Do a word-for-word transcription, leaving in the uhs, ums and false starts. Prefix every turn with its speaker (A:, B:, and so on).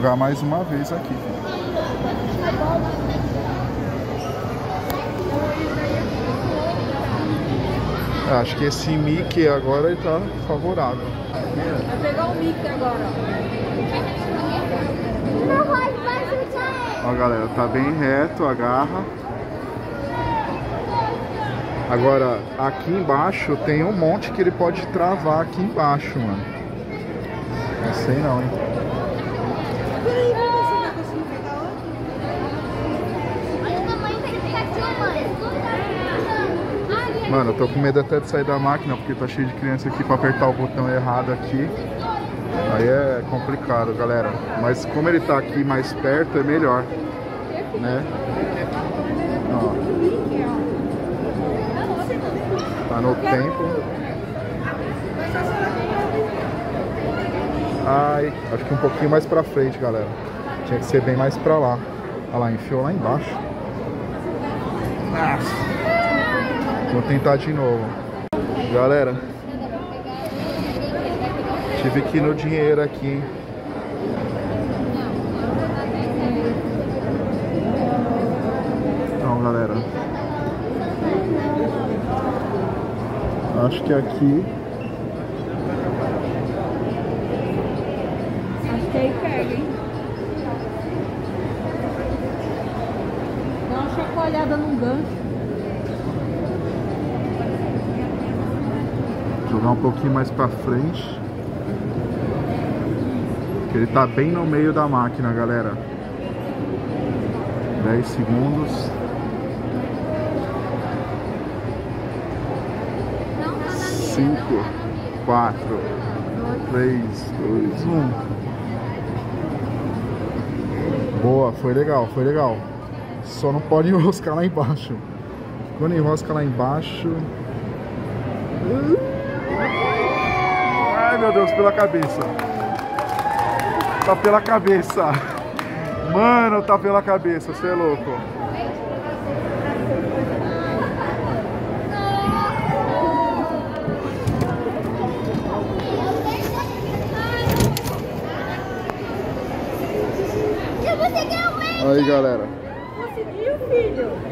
A: jogar mais uma vez aqui. Acho que esse Mickey agora ele tá favorável.
B: Vai pegar o Mickey agora.
A: Ó, galera, tá bem reto, agarra. Agora, aqui embaixo tem um monte que ele pode travar aqui embaixo, mano. Não sei não, hein. Mano, eu tô com medo até de sair da máquina, porque tá cheio de criança aqui pra apertar o botão errado aqui. Aí é complicado, galera. Mas como ele tá aqui mais perto, é melhor, né? Ó. Tá no tempo. Ai, acho que um pouquinho mais pra frente, galera. Tinha que ser bem mais pra lá. Olha lá, enfiou lá embaixo. Nossa. Vou tentar de novo. Galera, tive que ir no dinheiro aqui, hein? Então, galera, acho que aqui...
B: Acho que aí pega, hein? Dá uma chacoalhada num gancho.
A: Jogar um pouquinho mais pra frente. Porque ele tá bem no meio da máquina, galera. dez segundos. cinco, quatro, três, dois, um. Boa, foi legal, foi legal. Só não pode enroscar lá embaixo. Quando enrosca lá embaixo... Ai, meu Deus, pela cabeça. Tá pela cabeça. Mano, tá pela cabeça, você é louco. Aí, galera.
B: Conseguiu, filho?